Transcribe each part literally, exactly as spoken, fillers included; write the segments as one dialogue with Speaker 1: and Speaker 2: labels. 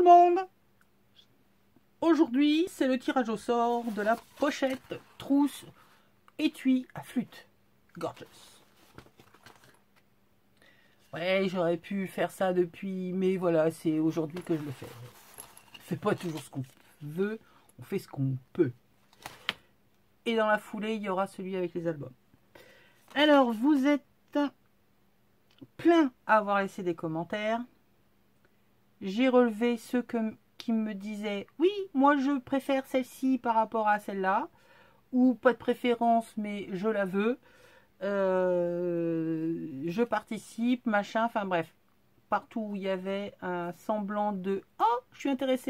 Speaker 1: monde! Aujourd'hui, c'est le tirage au sort de la pochette trousse étui à flûte. Gorgeous. Ouais, j'aurais pu faire ça depuis, mais voilà, c'est aujourd'hui que je le fais. On fait pas toujours ce qu'on veut, on fait ce qu'on peut. Et dans la foulée, il y aura celui avec les albums. Alors, vous êtes plein à avoir laissé des commentaires. J'ai relevé ceux que, qui me disaient « Oui, moi je préfère celle-ci par rapport à celle-là » ou « Pas de préférence, mais je la veux. Euh, je participe, machin, enfin bref. » Partout où il y avait un semblant de « Oh, je suis intéressée »,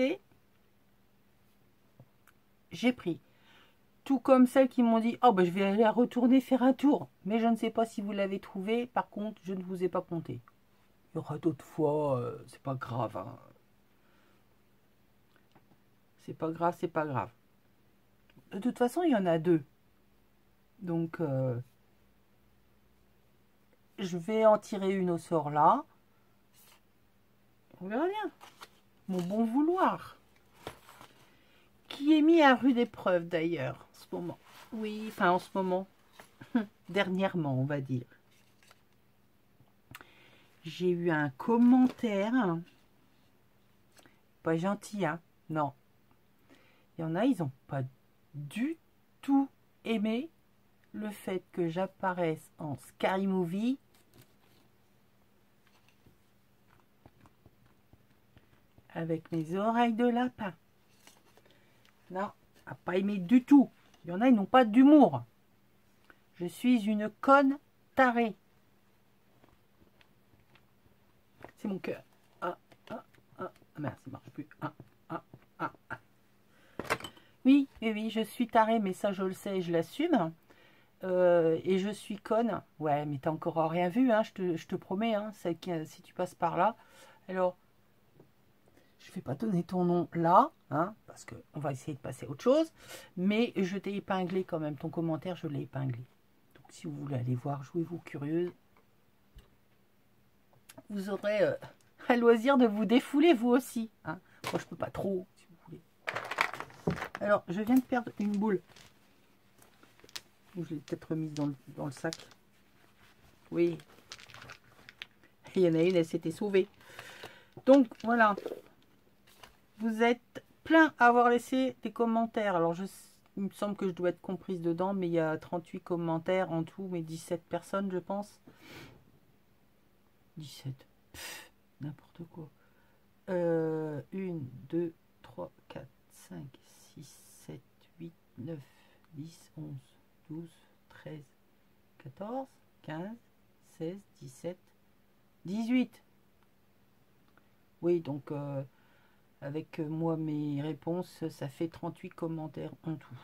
Speaker 1: j'ai pris. Tout comme celles qui m'ont dit « Oh, ben, je vais aller retourner faire un tour. » Mais je ne sais pas si vous l'avez trouvé. Par contre, je ne vous ai pas compté. Il y aura d'autres fois, euh, c'est pas grave. Hein. C'est pas grave, c'est pas grave. De toute façon, il y en a deux. Donc, euh, je vais en tirer une au sort là. On verra bien. Mon bon vouloir. Qui est mis à rude épreuve d'ailleurs, en ce moment. Oui, enfin en ce moment. Dernièrement, on va dire. J'ai eu un commentaire. Pas gentil, hein? Non. Il y en a, ils n'ont pas du tout aimé le fait que j'apparaisse en Scary Movie avec mes oreilles de lapin. Non, n'a pas aimé du tout. Il y en a, ils n'ont pas d'humour. Je suis une conne tarée. C'est mon cœur. Ah, ah, ah. Merde, ça marche plus. Ah, ah, ah, ah. Oui, oui, oui, je suis tarée, mais ça, je le sais, je l'assume. Euh, et je suis conne. Ouais, mais t'as encore rien vu, hein, je, te, je te promets, hein, qui, si tu passes par là. Alors, je ne vais pas donner ton nom là, hein, parce qu'on va essayer de passer à autre chose. Mais je t'ai épinglé quand même, ton commentaire, je l'ai épinglé. Donc, si vous voulez aller voir, jouez-vous curieuse. Vous aurez euh, un loisir de vous défouler, vous aussi. Hein. Moi, je peux pas trop, si vous voulez. Alors, je viens de perdre une boule. Je l'ai peut-être remise dans le, dans le sac. Oui. Il y en a une, elle s'était sauvée. Donc, voilà. Vous êtes plein à avoir laissé des commentaires. Alors, je, il me semble que je dois être comprise dedans, mais il y a trente-huit commentaires en tout, mais dix-sept personnes, je pense. dix-sept. N'importe quoi. Euh, un, deux, trois, quatre, cinq, six, sept, huit, neuf, dix, onze, douze, treize, quatorze, quinze, seize, dix-sept, dix-huit. Oui, donc euh, avec moi mes réponses, ça fait trente-huit commentaires en tout.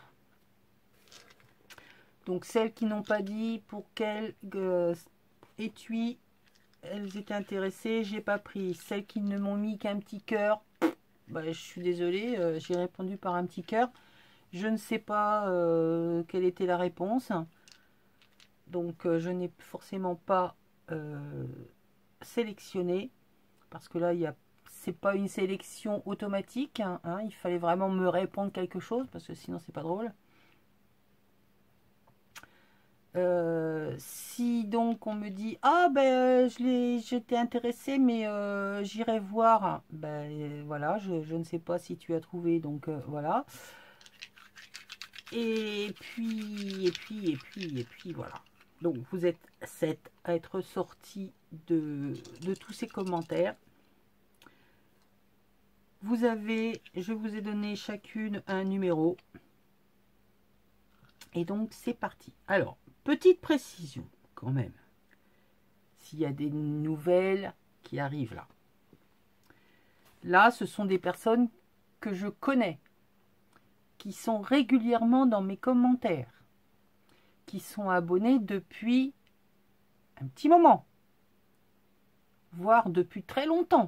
Speaker 1: Donc celles qui n'ont pas dit pour quel euh, étui elles étaient intéressées, j'ai pas pris. Celles qui ne m'ont mis qu'un petit cœur, bah, je suis désolée, euh, j'ai répondu par un petit cœur. Je ne sais pas euh, quelle était la réponse. Donc euh, je n'ai forcément pas euh, sélectionné. Parce que là, il y a c'est pas une sélection automatique. Hein, hein, il fallait vraiment me répondre quelque chose. Parce que sinon, c'est pas drôle. Euh, si donc on me dit ah ben je l'ai j'étais intéressée mais euh, j'irai voir, ben voilà, je, je ne sais pas si tu as trouvé, donc euh, voilà. Et puis et puis et puis et puis voilà. Donc vous êtes sept à être sortis de, de tous ces commentaires. Vous avez, je vous ai donné chacune un numéro. Et donc c'est parti. Alors, petite précision quand même. S'il y a des nouvelles qui arrivent là. Là, ce sont des personnes que je connais, qui sont régulièrement dans mes commentaires, qui sont abonnés depuis un petit moment, voire depuis très longtemps.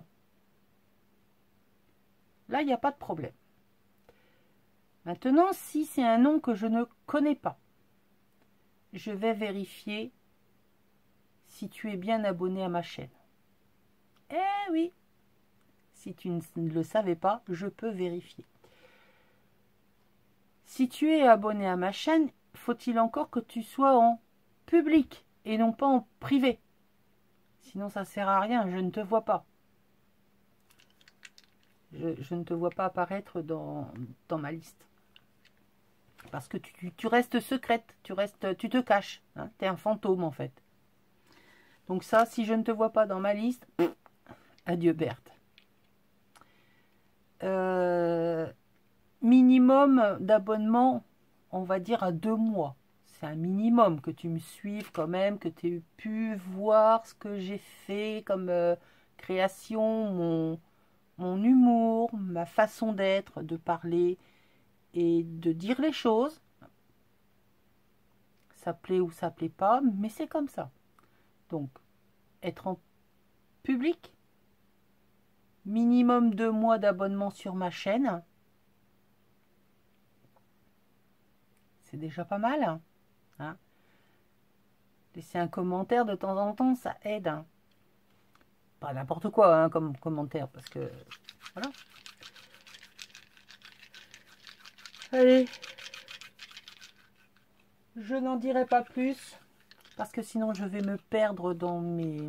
Speaker 1: Là, il n'y a pas de problème. Maintenant, si c'est un nom que je ne connais pas, je vais vérifier si tu es bien abonné à ma chaîne. Eh oui, Si tu ne le savais pas, je peux vérifier. Si tu es abonné à ma chaîne, faut-il encore que tu sois en public et non pas en privé? Sinon, ça ne sert à rien, je ne te vois pas. Je, je ne te vois pas apparaître dans, dans ma liste. Parce que tu, tu restes secrète, tu, restes, tu te caches. Hein, tu es un fantôme en fait. Donc ça, si je ne te vois pas dans ma liste, adieu Berthe. Euh, minimum d'abonnement, on va dire à deux mois. C'est un minimum que tu me suives quand même, que tu aies pu voir ce que j'ai fait comme euh, création, mon, mon humour, ma façon d'être, de parler et de dire les choses. Ça plaît ou ça plaît pas, mais c'est comme ça. Donc, être en public, minimum deux mois d'abonnement sur ma chaîne, c'est déjà pas mal. Hein. Laisser un commentaire de temps en temps, ça aide. Hein. Pas n'importe quoi hein, comme commentaire, parce que voilà. Allez, je n'en dirai pas plus, parce que sinon je vais me perdre dans mes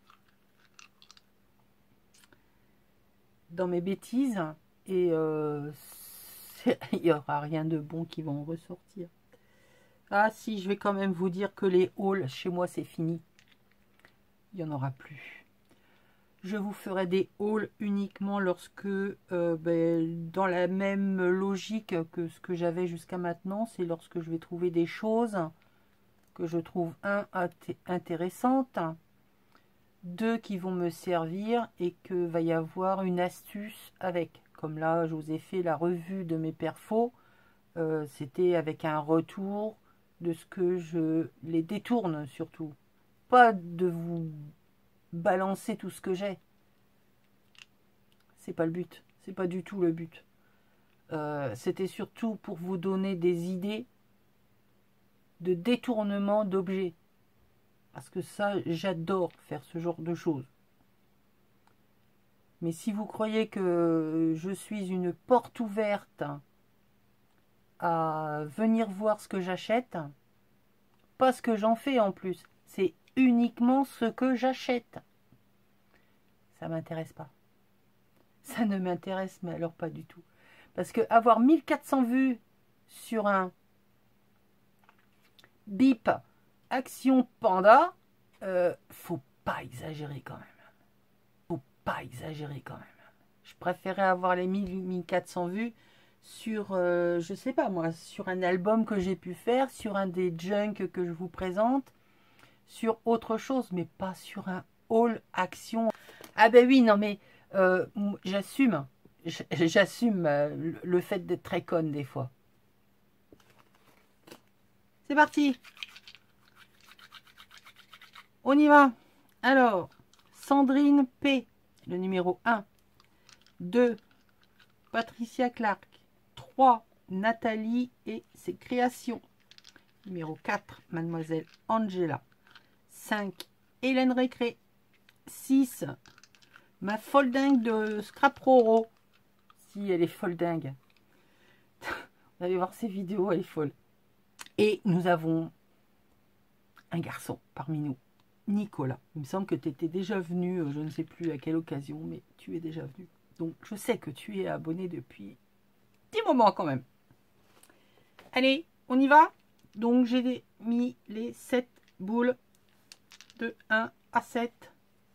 Speaker 1: dans mes bêtises et euh, il n'y aura rien de bon qui va en ressortir. Ah si, je vais quand même vous dire que les hauls, chez moi, c'est fini. Il n'y en aura plus. Je vous ferai des hauls uniquement lorsque, euh, ben, dans la même logique que ce que j'avais jusqu'à maintenant, c'est lorsque je vais trouver des choses que je trouve, un, intéressantes, deux, qui vont me servir et que va y avoir une astuce avec. Comme là, je vous ai fait la revue de mes perfos, euh, c'était avec un retour de ce que je les détourne surtout. Pas de vous balancer tout ce que j'ai. C'est pas le but. C'est pas du tout le but. Euh, C'était surtout pour vous donner des idées de détournement d'objets. Parce que ça, j'adore faire ce genre de choses. Mais si vous croyez que je suis une porte ouverte à venir voir ce que j'achète, pas ce que j'en fais en plus, c'est uniquement ce que j'achète. Ça m'intéresse pas. Ça ne m'intéresse mais alors pas du tout. Parce que avoir mille quatre cents vues sur un bip Action Panda, euh, faut pas exagérer quand même. Faut pas exagérer quand même. Je préférais avoir les mille, mille quatre cents vues sur, euh, je sais pas moi, sur un album que j'ai pu faire, sur un des junk que je vous présente, sur autre chose, mais pas sur un haul action. Ah ben oui, non mais euh, j'assume, j'assume euh, le fait d'être très conne des fois. C'est parti. On y va. Alors, Sandrine P, le numéro un. deux, Patricia Clark. trois, Nathalie et ses créations. Numéro quatre, Mademoiselle Angela. cinq, Hélène Récré. six, ma folle dingue de Scrap Roro. Si, elle est folle dingue. Vous allez voir ses vidéos, elle est folle. Et nous avons un garçon parmi nous, Nicolas. Il me semble que tu étais déjà venu, je ne sais plus à quelle occasion, mais tu es déjà venu. Donc, je sais que tu es abonné depuis petit moment quand même. Allez, on y va. Donc, j'ai mis les sept boules de un à sept.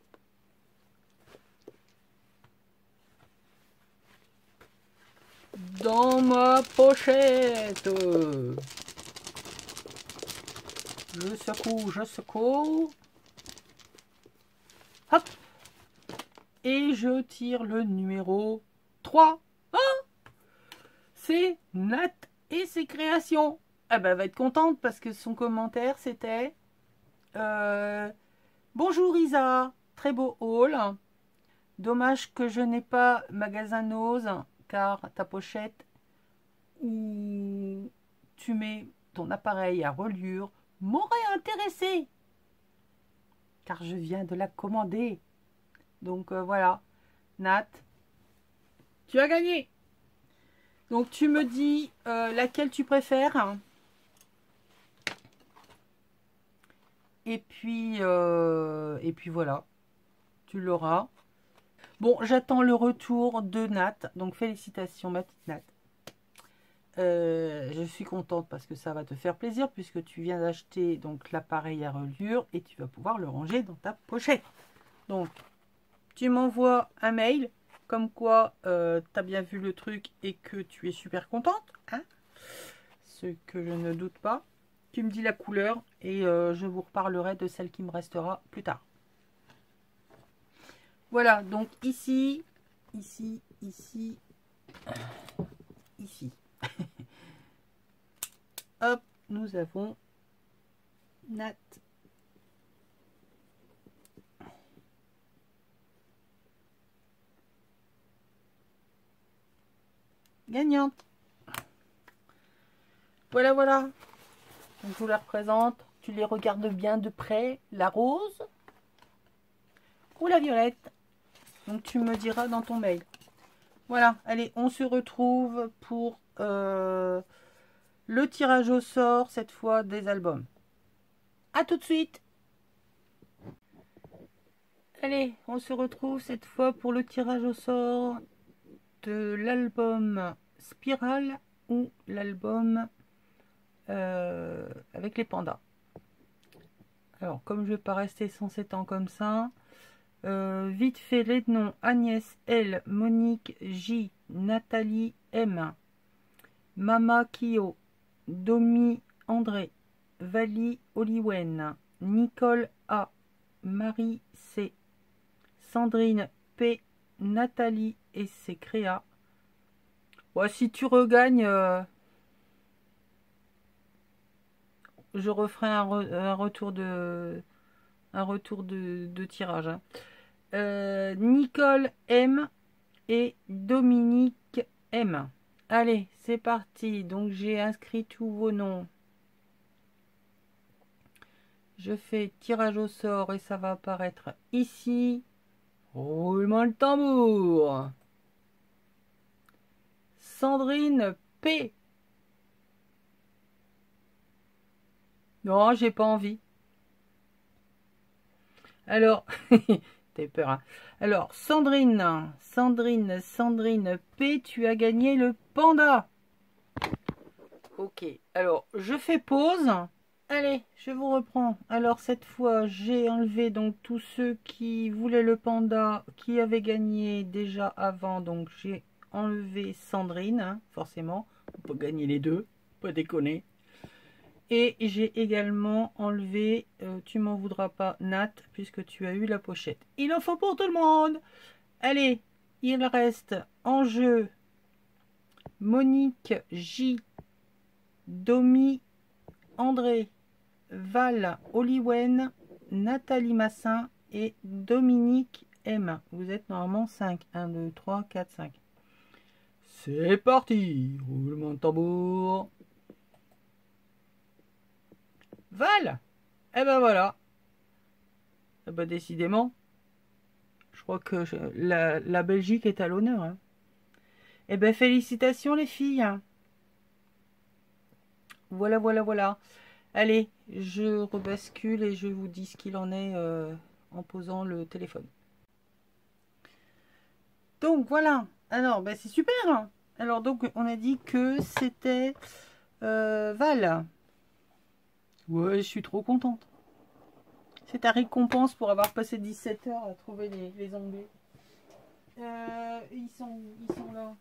Speaker 1: Dans ma pochette. Je secoue, je secoue. Hop. Et je tire le numéro trois. Oh, c'est Nat et ses créations. Ah bah, elle va être contente parce que son commentaire c'était euh, bonjour Isa, très beau haul. Dommage que je n'ai pas magasin Nose car ta pochette où tu mets ton appareil à reliure m'aurait intéressé car je viens de la commander. Donc euh, voilà, Nat, Tu as gagné. Donc tu me dis euh, laquelle tu préfères. Et puis, euh, et puis voilà, tu l'auras. Bon, j'attends le retour de Nat. Donc félicitations ma petite Nat. Euh, je suis contente parce que ça va te faire plaisir puisque tu viens d'acheter donc l'appareil à reliure et tu vas pouvoir le ranger dans ta pochette. Donc tu m'envoies un mail comme quoi euh, tu as bien vu le truc et que tu es super contente, hein, ce que je ne doute pas. Tu me dis la couleur et euh, je vous reparlerai de celle qui me restera plus tard. Voilà, donc ici, ici, ici, ici. Hop, nous avons Nat. Gagnante. Voilà, voilà. Donc, je vous la représente. Tu les regardes bien de près. La rose ou la violette. Donc, tu me diras dans ton mail. Voilà, allez, on se retrouve pour euh, le tirage au sort, cette fois des albums. À tout de suite. Allez, on se retrouve cette fois pour le tirage au sort de l'album Spirale ou l'album euh, avec les pandas. Alors, comme je ne vais pas rester cent sept ans comme ça, euh, vite fait les noms: Agnès L, Monique J, Nathalie M, Mama Kyo, Domi André, Vali Oliwen, Nicole A, Marie C, Sandrine P, Nathalie et c'est Créa. Ouais, si tu regagnes, euh, je referai un, re, un retour de un retour de, de tirage. Hein. Euh, Nicole M et Dominique M. Allez, c'est parti. Donc j'ai inscrit tous vos noms. Je fais tirage au sort et ça va apparaître ici. Roulement le tambour. Sandrine P. Non, j'ai pas envie. Alors, t'as peur, hein. Alors, Sandrine, Sandrine, Sandrine P, tu as gagné le panda. Ok, alors, je fais pause. Allez, je vous reprends. Alors, cette fois, j'ai enlevé donc tous ceux qui voulaient le panda, qui avaient gagné déjà avant. Donc, j'ai enlevé Sandrine, hein, forcément. On peut gagner les deux, pas déconner. Et j'ai également enlevé, euh, tu m'en voudras pas Nat, puisque tu as eu la pochette. Il en faut pour tout le monde. Allez, il reste en jeu Monique J, Domi André, Val Oliwen, Nathalie Massin et Dominique M. Vous êtes normalement cinq. un, deux, trois, quatre, cinq. C'est parti. Roulement de tambour. Val. Eh ben voilà. Eh ben décidément. Je crois que je, la, la Belgique est à l'honneur. Hein. Eh ben félicitations les filles. Voilà, voilà, voilà. Allez, je rebascule et je vous dis ce qu'il en est euh, en posant le téléphone. Donc voilà. Alors, ben, c'est super. Alors donc on a dit que c'était euh, Val. Ouais, je suis trop contente. C'est ta récompense pour avoir passé dix-sept heures à trouver les, les onglets. Euh, ils sont, ils sont là.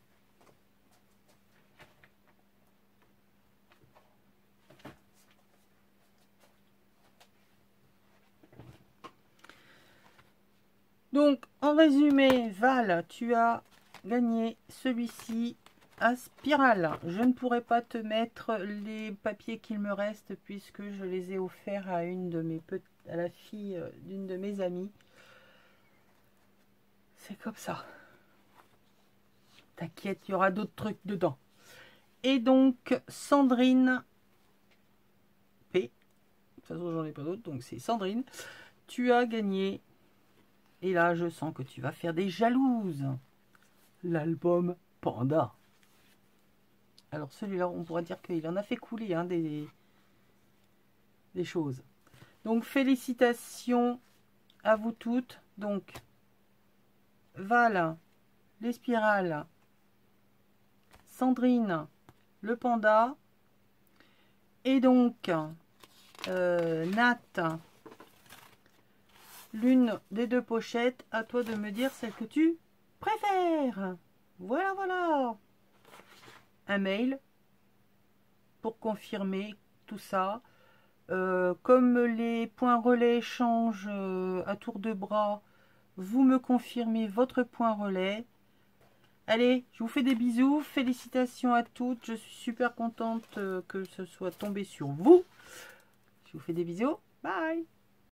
Speaker 1: Donc, en résumé, Val, tu as gagné celui-ci à spirale. Je ne pourrai pas te mettre les papiers qu'il me reste puisque je les ai offerts à une de mes petites, à la fille d'une de mes amies. C'est comme ça. T'inquiète, il y aura d'autres trucs dedans. Et donc, Sandrine P. De toute façon, j'en ai pas d'autres, donc c'est Sandrine. Tu as gagné. Et là, je sens que tu vas faire des jalouses. l'album Panda. Alors celui-là, on pourrait dire qu'il en a fait couler hein, des, des choses. Donc félicitations à vous toutes. Donc Val, les spirales, Sandrine, le panda, et donc euh, Nat, l'une des deux pochettes. À toi de me dire celle que tu préfères. Voilà, voilà. Un mail pour confirmer tout ça. Euh, comme les points relais changent euh, à tour de bras, vous me confirmez votre point relais. Allez, je vous fais des bisous. Félicitations à toutes. Je suis super contente euh, que ce soit tombé sur vous. Je vous fais des bisous. Bye.